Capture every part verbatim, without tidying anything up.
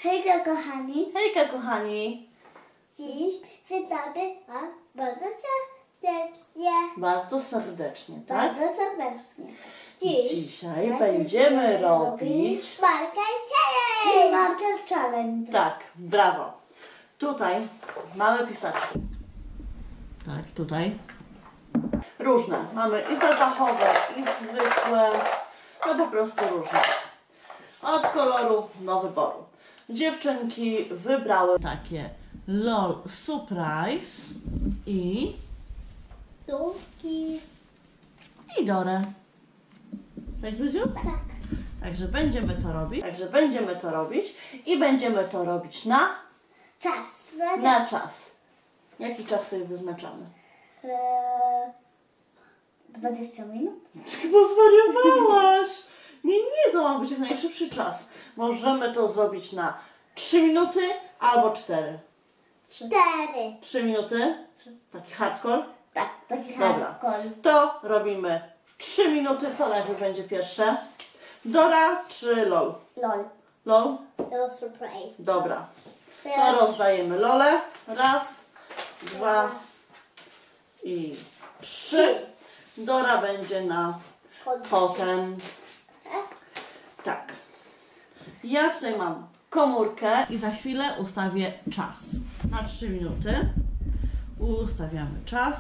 Hejka kochani. Hejka kochani. Dziś witamy Was bardzo serdecznie. Bardzo serdecznie, tak? Bardzo serdecznie. Dziś Dzisiaj będziemy robić Marker Challenge. Marker Challenge. Tak, brawo. Tutaj mamy pisaczki. Tak, tutaj. Różne. Mamy i zapachowe, i zwykłe. No po prostu różne. Od koloru do wyboru. Dziewczynki wybrały takie LOL Surprise i Tuki. i Dorę. Tak, Zuziu? Tak. Także będziemy to robić. Także będziemy to robić i będziemy to robić na Czas. na czas. Jaki czas sobie wyznaczamy? Eee, dwadzieścia minut. Chyba zwariowałaś! Nie, nie, to ma być jak najszybszy czas. Możemy to zrobić na trzy minuty albo cztery. Cztery. trzy minuty? Taki hardcore? Tak, taki Dobra. hardcore. To robimy w trzy minuty. Co najpierw będzie pierwsze? Dora czy LOL? LOL. LOL? LOL Surprise. Dobra. To Teraz rozdajemy lole. Raz, dwa i trzy. Dora będzie na potem. Tak. Ja tutaj mam komórkę i za chwilę ustawię czas. Na trzy minuty. Ustawiamy czas.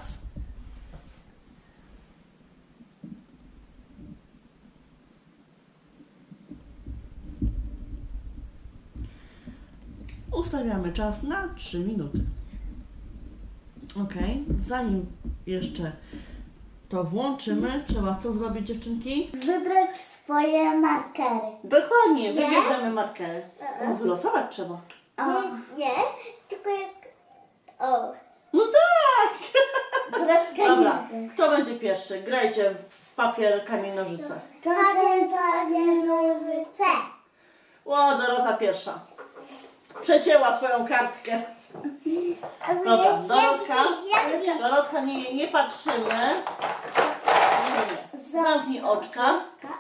Ustawiamy czas na trzy minuty. Ok, zanim jeszcze to włączymy, trzeba co zrobić, dziewczynki? wybrać swoje markery. Dokładnie, Nie? wybierzemy markery. No, wylosować trzeba. Nie, nie, tylko jak... O, No tak! kropka Dobra, nie. kto będzie pierwszy? Grajcie w papier, kamień, nożyce. Kamień, panie, nożyce. O, Dorota pierwsza. Przecięła twoją kartkę. A Dobra, nie- Dorotka. jak- jak- Dorotka, nie, nie patrzymy. Nie, nie, nie. Zamknij oczka.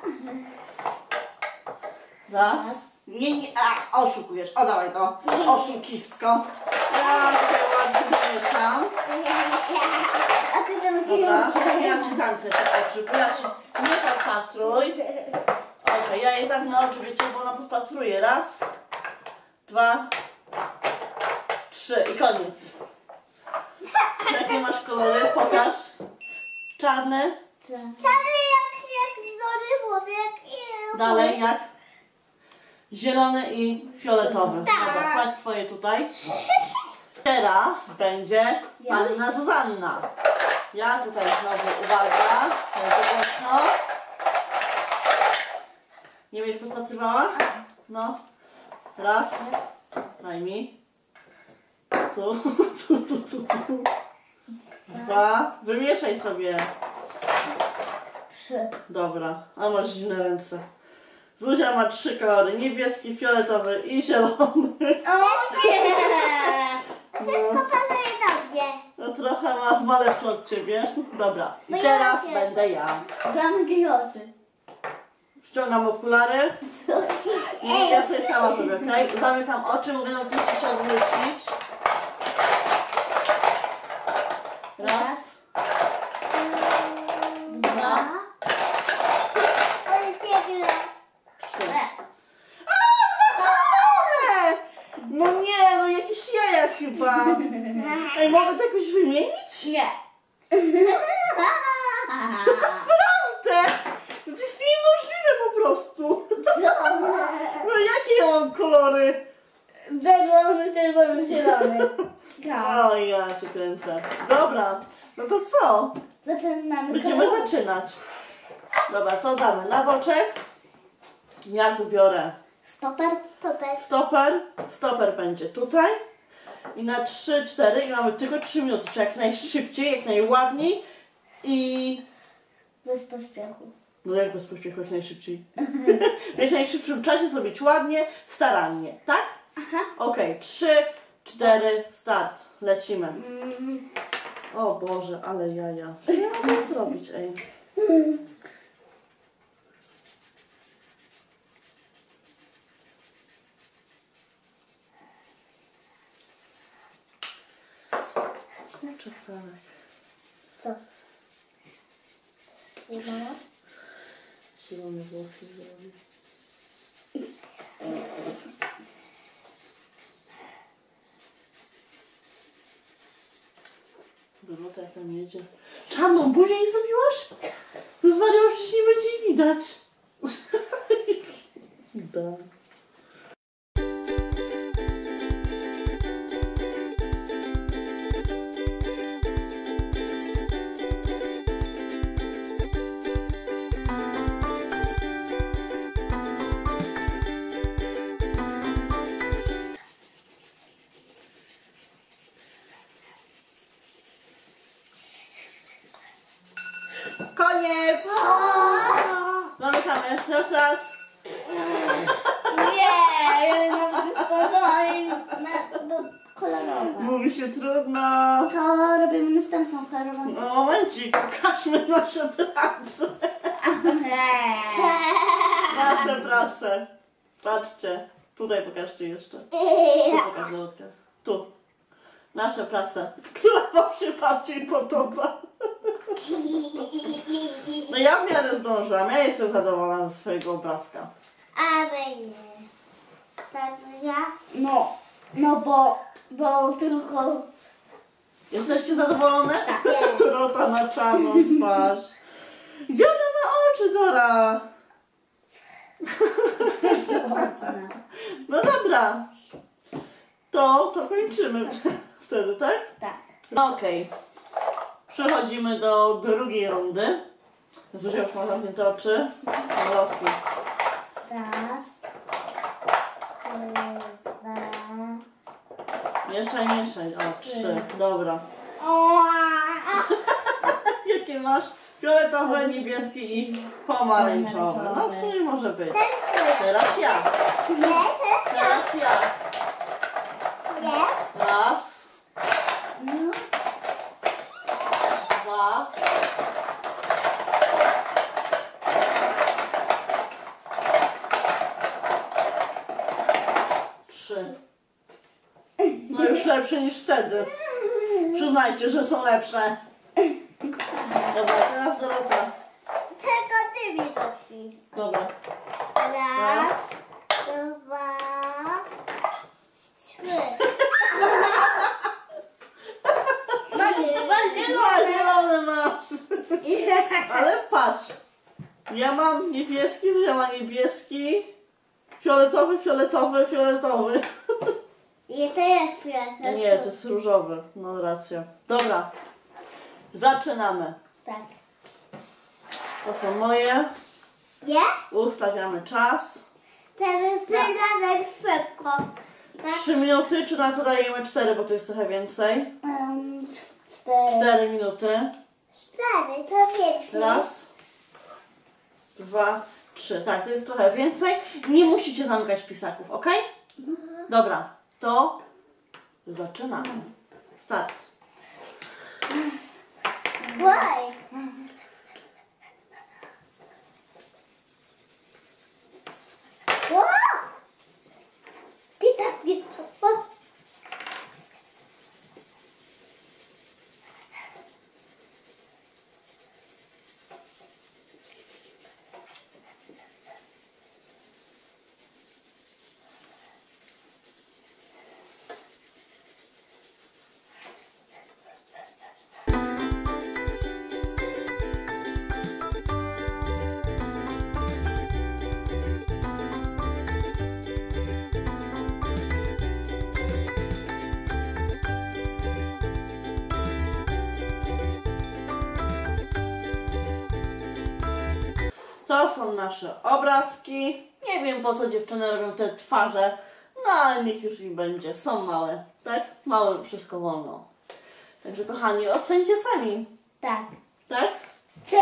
Raz. Nie, nie, a, oszukujesz. O, dawaj to. Oszukistko. Ja tutaj ładnie mieszam. A ty zamknij Dobra, oczy. ja ci zamknę te oczy, bo ja się nie podpatruj. Okej, ja jej zamknę oczy, wiecie, bo ona podpatruje. Raz, dwa, trzy i koniec. Jakie masz kolory? Pokaż. Czarny. Czarny jak, jak zdory włosy, jak nie. Dalej jak? Zielony i fioletowy. Tak. Dobra, kładź swoje tutaj. Teraz będzie panna Zuzanna. Ja tutaj znowu, uwaga, będzie głośno. Nie będziesz podpatrywała? No. Raz. Daj mi. Tu, tu, tu, tu, tu. Dwa. Wymieszaj sobie. Trzy. Dobra, a masz zimne ręce. Zuzia ma trzy kolory. Niebieski, fioletowy i zielony. O nie! Wszystko pasuje do mnie. No trochę ma, ma lepsze od ciebie. Dobra, i Bo ja teraz wiem. będę ja. Zamknij oczy. Ściągam okulary. I ja sobie sama zrobię, okej? Zamykam oczy, mogę na oczywiście się odwrócić. Raz, dwa, Oj, ciebie. trzy. Ale! No nie, no jakieś jaja chyba. Ej, mogę to jakoś wymienić? Nie. Naprawdę! To jest niemożliwe po prostu. No jakie ja mam kolory? Czerwony, czerwony, zielony. O, ja cię kręcę. Dobra, no to co? Zaczynamy. Będziemy kolor. zaczynać. Dobra, to damy na boczek. Ja tu biorę Stoper, stoper. stoper. Stoper będzie tutaj. I na trzy, cztery i mamy tylko trzy minuty. Czy jak najszybciej, jak najładniej. I... Bez pośpiechu. No jak bez pośpiechu, jak najszybciej. W jak najszybszym czasie zrobić ładnie, starannie. Tak? Aha. Okej, trzy, cztery, start. Lecimy. O Boże, ale jaja. Co ja mam zrobić, ej? Kurczę, Franek. Co? Nie ma? Zielone włosy zrobić. Dorota jak tam jedzie. Czarną buzię nie zrobiłaś? Zwariłaś, przecież nie będzie jej widać. Da. Koniec! Zamykamy. Raz, raz. Nie, ja nawet stworzyłam na do kolorowe. Mówi się trudno. To robimy następną kolorową. No momencik, pokażmy nasze prace. Nasze prace. Patrzcie. Tutaj pokażcie jeszcze. Tu pokaż, Dorotka. Tu. Nasze prace. Która wam się bardziej podoba? No ja w miarę zdążyłam. Ja jestem zadowolona ze swojego obrazka. A my nie. Tatusia? No, no bo, bo tylko... Jesteście zadowolone? Tak. Dorota na czarną twarz. Gdzie ona ma oczy, Dora? No dobra. To, to kończymy wtedy, tak? Tak. No okej. Przechodzimy do drugiej rundy. Zuzia już ma zamknięte oczy. No losy. Raz. Dwa. Mieszaj, mieszaj. O, trzy. Dobra. O, Jakie masz? Fioletowe, niebieskie i pomarańczowe. No w sumie może być. Teraz ja. nie, Teraz ja. nie. Raz. Dwa. Trzy. No już lepsze niż wtedy. Przyznajcie, że są lepsze. Dobra, teraz Dorota. Tylko ty mi robi. Dobra. Raz, dwa, trzy. No nie, Dwa zielone masz. Ale patrz. Ja mam niebieski, Zuzia ma niebieski. Fioletowy, fioletowy, fioletowy. Nie, to jest pierwsze. Nie, to jest różowy. No racja. Dobra. Zaczynamy. Tak. To są moje. Nie? Ustawiamy czas. Teraz ty nawet szybko. Tak? Trzy minuty, czy na to dajemy cztery, bo to jest trochę więcej. Um, cztery. Cztery minuty. Cztery, to więcej. Raz. Dwa, trzy. Tak, to jest trochę więcej. Nie musicie zamykać pisaków, ok? Dobra, to zaczynamy. Start. Oj. O! Ty tak nie o. To są nasze obrazki. Nie wiem, po co dziewczyny robią te twarze, no ale niech już im będzie. Są małe, tak? Małe, wszystko wolno. Także kochani, ocencie sami, Tak. tak? Czy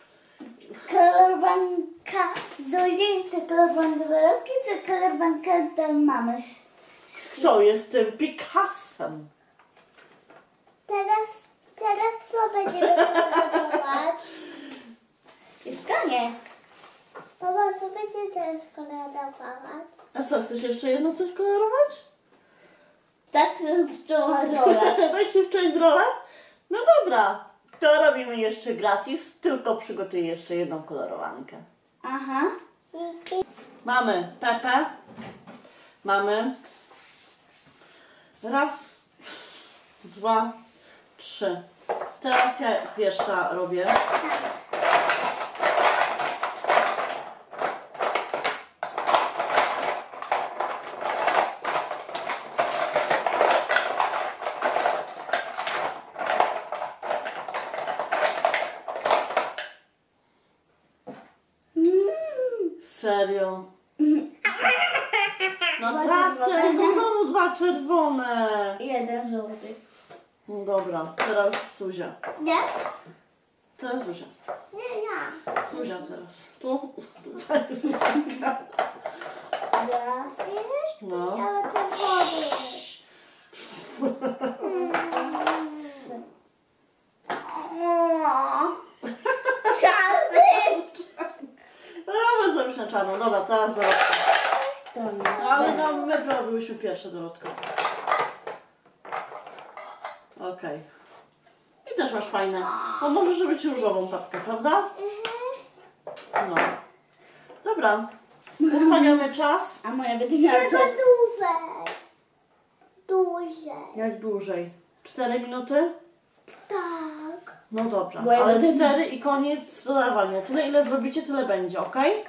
kolorowanka Zuzi, czy kolorowanka Dorotki, czy kolorowanka do mamy? Kto jest tym Picassem? Teraz, teraz co będziemy kolorować? Jest koniec. Mama, co będziemy teraz kolorować? A co, chcesz jeszcze jedno coś kolorować? Tak się wczuła rola. Tak się wczoraj w rolę? No dobra, to robimy jeszcze gratis, tylko przygotuję jeszcze jedną kolorowankę. Aha. Mamy Pepę. Mamy raz, dwa, trzy. Teraz ja pierwsza robię. Serio? Naprawdę? No znowu dwa czerwone. Jeden żółty. No dobra, teraz Zuzia. Nie? Teraz Zuzia. Nie, ja. Zuzia teraz. Tu? Tutaj jest Zuzia. Raz. No. Ale czerwony. Czarny. No mamy zrobić na czarno. Dobra, teraz Dorotka. To No, ale no, my robiłyśmy pierwsze, Dorotka. Okej. I też masz fajne. Bo możesz robić różową papkę, prawda? No. Dobra. Ustawiamy czas. A moja będzie miała Tylko to... dłużej. Dłużej. Jak dłużej? Cztery minuty? Tak. No dobra, Bo ja ale będę- cztery i koniec dodawania. Tyle ile zrobicie, tyle będzie, ok? Okej.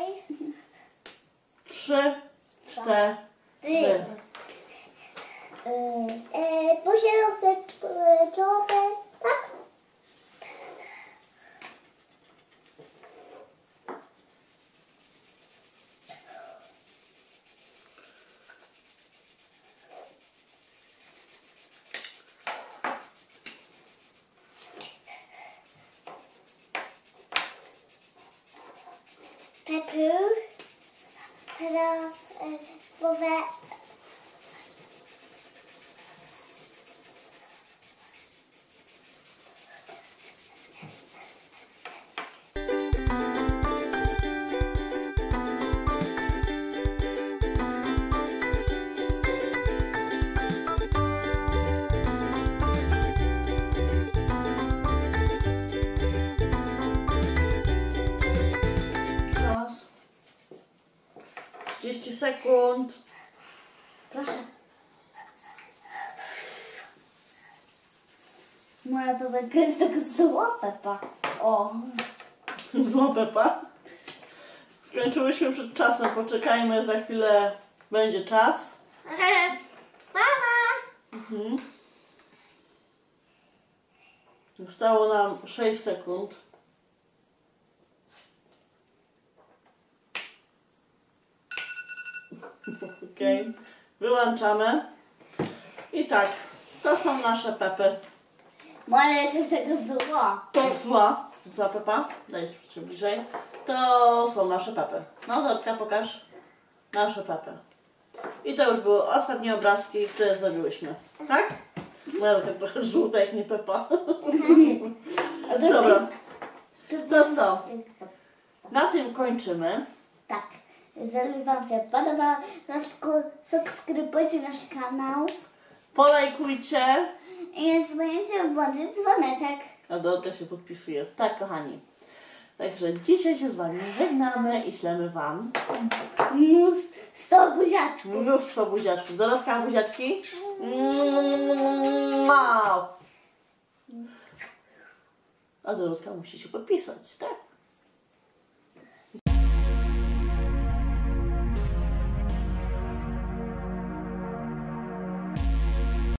Trzy, cztery. E, e, posiadam czopę. Tak? Pepu. Teraz e, słowo Czas. trzydzieści sekund. Proszę. Moja to taka jest taka zła Pepa. O. Zła Pepa. Skończyłyśmy przed czasem, poczekajmy, za chwilę będzie czas. Mama! Mhm. Zostało nam sześć sekund. Okej. Wyłączamy. I tak, to są nasze Pepy. Moja jakaś taka zła. To zła. Zła Pepa. Daj się bliżej. To są nasze Pepy. No Dorotka, pokaż. Nasze Pepy. I to już były ostatnie obrazki, które zrobiłyśmy. Tak? Moja taka trochę żółta jak nie Pepa. A to Dobra. To, To co? Na tym kończymy. Tak. Jeżeli Wam się podoba, zasubskrybujcie nasz kanał Polajkujcie. i nie zapomnijcie włączyć dzwoneczek. A Dorotka się podpisuje. Tak, kochani. Także dzisiaj się z Wami żegnamy i ślemy Wam Mus sto buziaczków. mnóstwo buziaczków. Dorotka, buziaczki? Mau. A Dorotka musi się podpisać, tak?